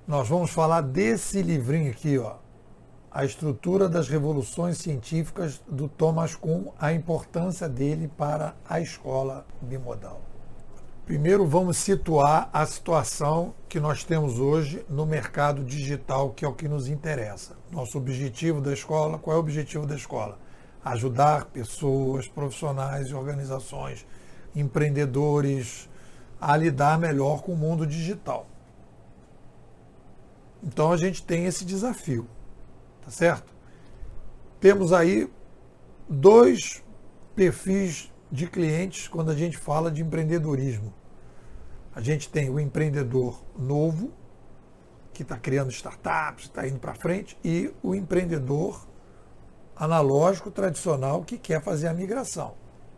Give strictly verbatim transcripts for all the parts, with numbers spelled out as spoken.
nós vamos falar desse livrinho aqui, ó, A Estrutura das Revoluções Científicas, do Thomas Kuhn, a importância dele para a escola bimodal. Primeiro vamos situar a situação que nós temos hoje no mercado digital, que é o que nos interessa. Nosso objetivo da escola, qual é o objetivo da escola? Ajudar pessoas, profissionais e organizações, empreendedores a lidar melhor com o mundo digital. Então a gente tem esse desafio, tá certo? Temos aí dois perfis de clientes quando a gente fala de empreendedorismo. A gente tem o empreendedor novo, que está criando startups, está indo para frente, e o empreendedor analógico, tradicional, que quer fazer a migração.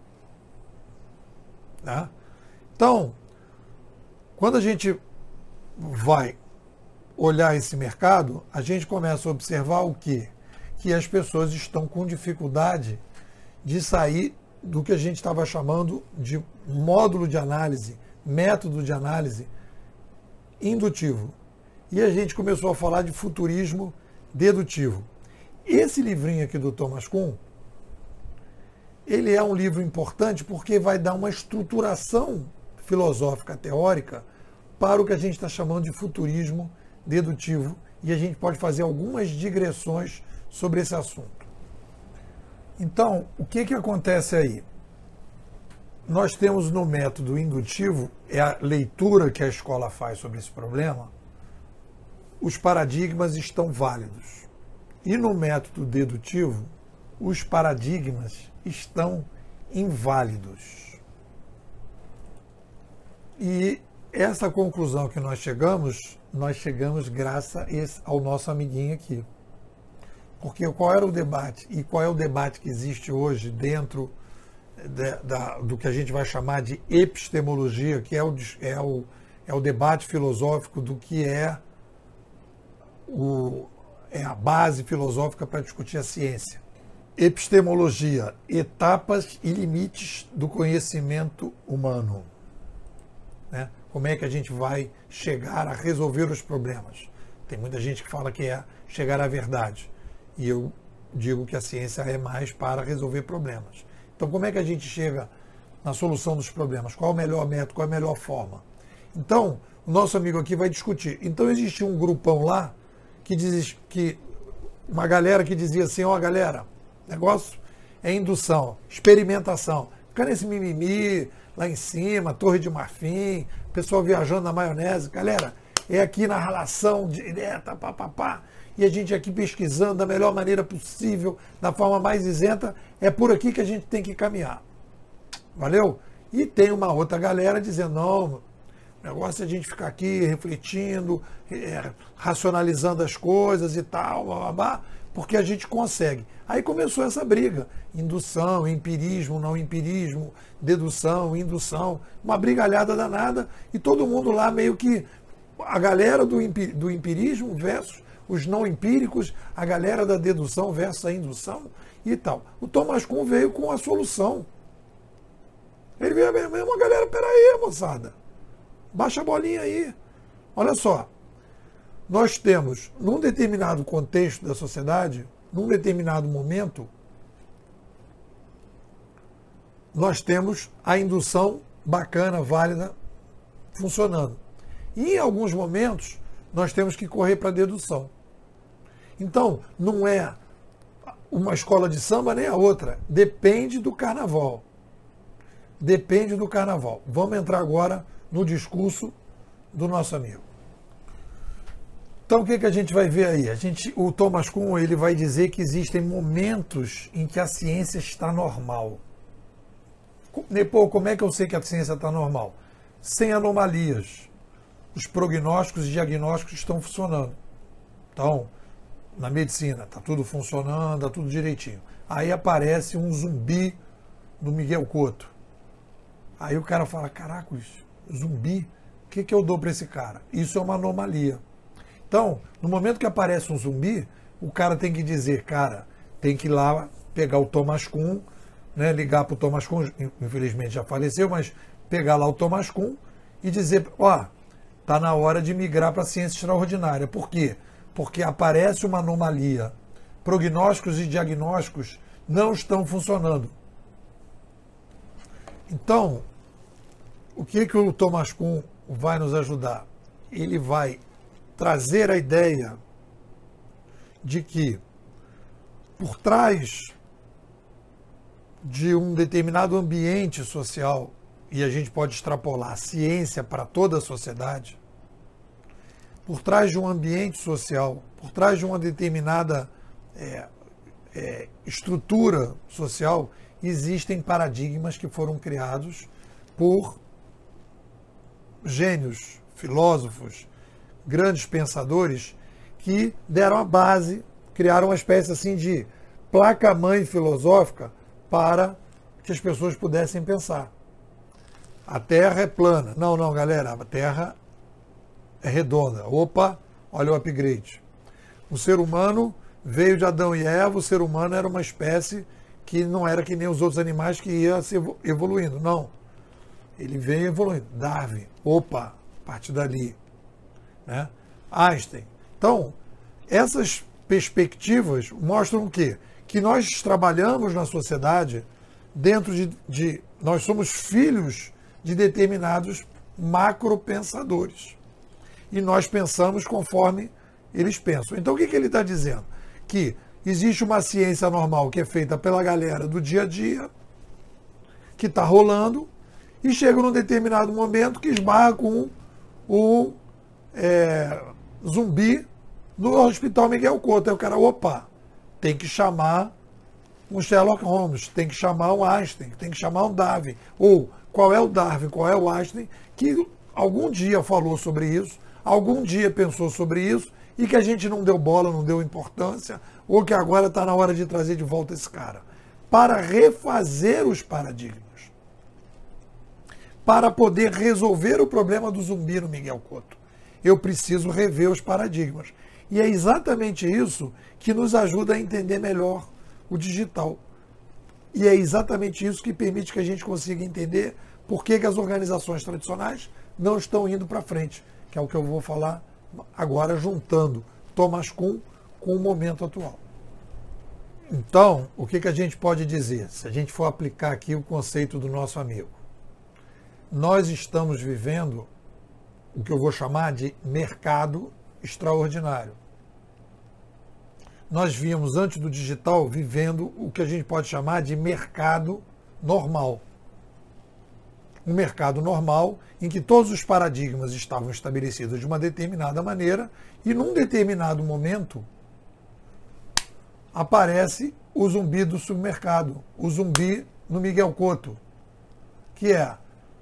Tá? Então, quando a gente vai olhar esse mercado, a gente começa a observar o quê? Que as pessoas estão com dificuldade de sair do que a gente estava chamando de módulo de análise, método de análise indutivo. E a gente começou a falar de futurismo dedutivo. Esse livrinho aqui do Thomas Kuhn, ele é um livro importante porque vai dar uma estruturação filosófica teórica para o que a gente está chamando de futurismo dedutivo, e a gente pode fazer algumas digressões sobre esse assunto. Então, o que, que acontece aí? Nós temos no método indutivo, é a leitura que a escola faz sobre esse problema, os paradigmas estão válidos. E no método dedutivo, os paradigmas estão inválidos. E essa conclusão que nós chegamos, nós chegamos graças ao nosso amiguinho aqui. Porque qual era o debate? E qual é o debate que existe hoje dentro de, da, do que a gente vai chamar de epistemologia, que é o, é o, é o debate filosófico do que é, o, é a base filosófica para discutir a ciência. Epistemologia, etapas e limites do conhecimento humano. Né? Como é que a gente vai chegar a resolver os problemas? Tem muita gente que fala que é chegar à verdade. E eu digo que a ciência é mais para resolver problemas. Então, como é que a gente chega na solução dos problemas? Qual é o melhor método? Qual é a melhor forma? Então, o nosso amigo aqui vai discutir. Então, existia um grupão lá que diz que uma galera que dizia assim: ó, galera, negócio é indução, experimentação. Fica nesse mimimi lá em cima, Torre de Marfim, pessoal viajando na maionese. Galera, é aqui na relação direta, papapá. E a gente aqui pesquisando da melhor maneira possível, da forma mais isenta, é por aqui que a gente tem que caminhar. Valeu? E tem uma outra galera dizendo: não, o negócio é a gente ficar aqui refletindo, é, racionalizando as coisas e tal, blá, blá, blá, porque a gente consegue. Aí começou essa briga: indução, empirismo, não empirismo, dedução, indução, uma brigalhada danada, e todo mundo lá meio que, a galera do, do empirismo versus os não empíricos, a galera da dedução versus a indução e tal. O Thomas Kuhn veio com a solução. Ele veio mesmo, galera, peraí, moçada, baixa a bolinha aí. Olha só, nós temos, num determinado contexto da sociedade, num determinado momento, nós temos a indução bacana, válida, funcionando. E em alguns momentos, nós temos que correr para a dedução. Então, não é uma escola de samba nem a outra. Depende do carnaval. Depende do carnaval. Vamos entrar agora no discurso do nosso amigo. Então, o que, que a gente vai ver aí? A gente, o Thomas Kuhn, ele vai dizer que existem momentos em que a ciência está normal. Pô, como é que eu sei que a ciência está normal? Sem anomalias. Os prognósticos e diagnósticos estão funcionando. Então, na medicina, está tudo funcionando, está tudo direitinho. Aí aparece um zumbi do Miguel Couto. Aí o cara fala: caracos, zumbi? O que, que eu dou para esse cara? Isso é uma anomalia. Então, no momento que aparece um zumbi, o cara tem que dizer: cara, tem que ir lá pegar o Thomas Kuhn, né, ligar para o Thomas Kuhn, infelizmente já faleceu, mas pegar lá o Thomas Kuhn e dizer: ó, está na hora de migrar para a ciência extraordinária. Por quê? Porque aparece uma anomalia. Prognósticos e diagnósticos não estão funcionando. Então, o que, que o Thomas Kuhn vai nos ajudar? Ele vai trazer a ideia de que, por trás de um determinado ambiente social, e a gente pode extrapolar a ciência para toda a sociedade, por trás de um ambiente social, por trás de uma determinada é, é, estrutura social, existem paradigmas que foram criados por gênios, filósofos, grandes pensadores que deram a base, criaram uma espécie assim de placa-mãe filosófica para que as pessoas pudessem pensar. A Terra é plana. Não, não, galera, a Terra é redonda. Opa, olha o upgrade. O ser humano veio de Adão e Eva, o ser humano era uma espécie que não era que nem os outros animais que ia se evoluindo, não. Ele veio evoluindo. Darwin, opa, a partir dali. Né? Einstein. Então, essas perspectivas mostram o quê? Que nós trabalhamos na sociedade dentro de, de... Nós somos filhos de determinados macropensadores. E nós pensamos conforme eles pensam. Então, o que, que ele está dizendo? Que existe uma ciência normal que é feita pela galera do dia a dia, que está rolando, e chega num determinado momento que esbarra com um é, zumbi no Hospital Miguel Couto. Aí o cara, opa, tem que chamar um Sherlock Holmes, tem que chamar um Einstein, tem que chamar um Darwin. Ou qual é o Darwin, qual é o Einstein, que algum dia falou sobre isso, algum dia pensou sobre isso, e que a gente não deu bola, não deu importância, ou que agora está na hora de trazer de volta esse cara. Para refazer os paradigmas. Para poder resolver o problema do zumbi no Miguel Couto, eu preciso rever os paradigmas. E é exatamente isso que nos ajuda a entender melhor o digital. E é exatamente isso que permite que a gente consiga entender por que, que as organizações tradicionais não estão indo para frente, que é o que eu vou falar agora, juntando Thomas Kuhn com o momento atual. Então, o que, que a gente pode dizer, se a gente for aplicar aqui o conceito do nosso amigo? Nós estamos vivendo o que eu vou chamar de mercado extraordinário. Nós vínhamos, antes do digital, vivendo o que a gente pode chamar de mercado normal. Um mercado normal em que todos os paradigmas estavam estabelecidos de uma determinada maneira e, num determinado momento, aparece o zumbi do supermercado, o zumbi no Miguel Couto, que é...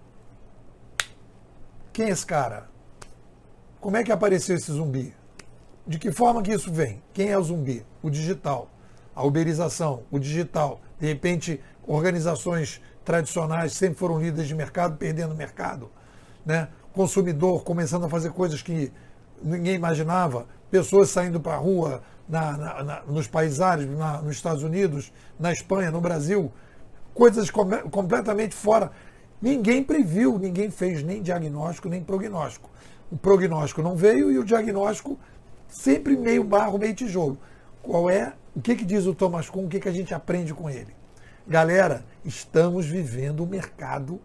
Quem é esse cara? Como é que apareceu esse zumbi? De que forma que isso vem? Quem é o zumbi? O digital. A uberização, o digital. De repente, organizações tradicionais sempre foram líderes de mercado, perdendo mercado. Né? Consumidor começando a fazer coisas que ninguém imaginava. Pessoas saindo para a rua na, na, na, nos países árabes, na, nos Estados Unidos, na Espanha, no Brasil. Coisas com, completamente fora. Ninguém previu, ninguém fez nem diagnóstico, nem prognóstico. O prognóstico não veio e o diagnóstico sempre meio barro, meio tijolo. Qual é? O que, que diz o Thomas Kuhn? O que, que a gente aprende com ele? Galera, estamos vivendo o mercado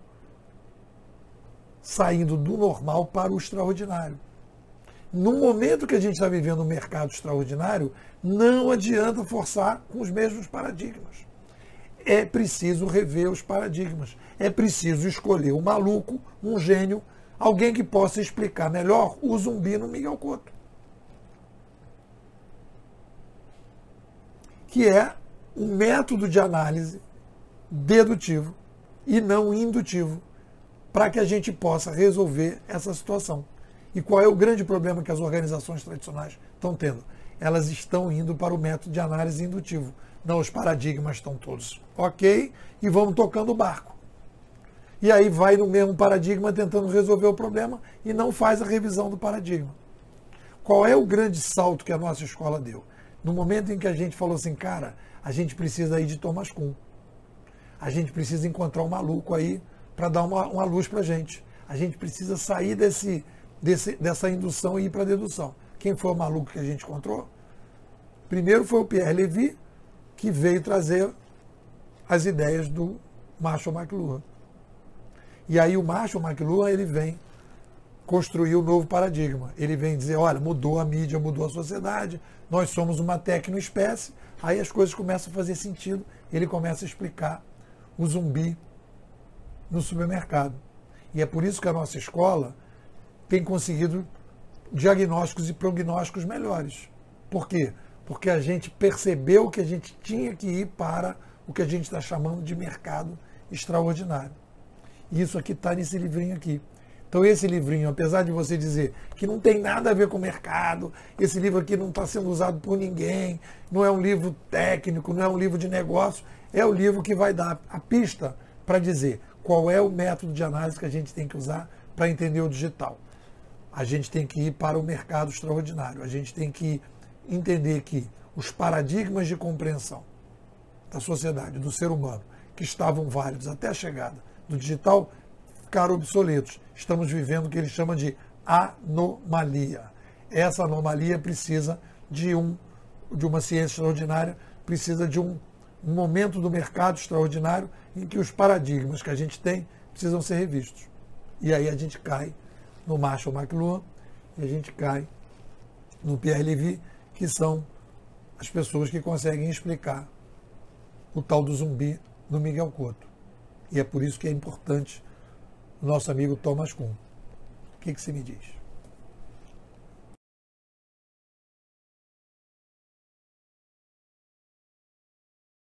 saindo do normal para o extraordinário. No momento que a gente está vivendo um mercado extraordinário, não adianta forçar com os mesmos paradigmas. É preciso rever os paradigmas. É preciso escolher um maluco, um gênio, alguém que possa explicar melhor o zumbi no Miguel Couto. Que é um método de análise dedutivo e não indutivo para que a gente possa resolver essa situação. E qual é o grande problema que as organizações tradicionais estão tendo? Elas estão indo para o método de análise indutivo. Não, os paradigmas estão todos ok e vamos tocando o barco. E aí vai no mesmo paradigma tentando resolver o problema e não faz a revisão do paradigma. Qual é o grande salto que a nossa escola deu? No momento em que a gente falou assim, cara, a gente precisa ir de Thomas Kuhn. A gente precisa encontrar um maluco aí para dar uma, uma luz para a gente. A gente precisa sair desse, desse, dessa indução e ir para a dedução. Quem foi o maluco que a gente encontrou? Primeiro foi o Pierre Levy, que veio trazer as ideias do Marshall McLuhan. E aí o Marshall McLuhan, ele vem construir um novo paradigma. Ele vem dizer, olha, mudou a mídia, mudou a sociedade, nós somos uma tecnoespécie, aí as coisas começam a fazer sentido, ele começa a explicar o zumbi no supermercado. E é por isso que a nossa escola tem conseguido diagnósticos e prognósticos melhores. Por quê? Porque a gente percebeu que a gente tinha que ir para o que a gente está chamando de mercado extraordinário. E isso aqui está nesse livrinho aqui. Então esse livrinho, apesar de você dizer que não tem nada a ver com o mercado, esse livro aqui não está sendo usado por ninguém, não é um livro técnico, não é um livro de negócio, é o livro que vai dar a pista para dizer qual é o método de análise que a gente tem que usar para entender o digital. A gente tem que ir para o mercado extraordinário, a gente tem que entender que os paradigmas de compreensão da sociedade, do ser humano, que estavam válidos até a chegada do digital, ficaram obsoletos. Estamos vivendo o que ele chama de anomalia. Essa anomalia precisa de, um, de uma ciência extraordinária, precisa de um, um momento do mercado extraordinário em que os paradigmas que a gente tem precisam ser revistos. E aí a gente cai no Marshall McLuhan e a gente cai no Pierre Levy, que são as pessoas que conseguem explicar o tal do zumbi no Miguel Cotto. E é por isso que é importante o nosso amigo Thomas Kuhn. O que, que você me diz?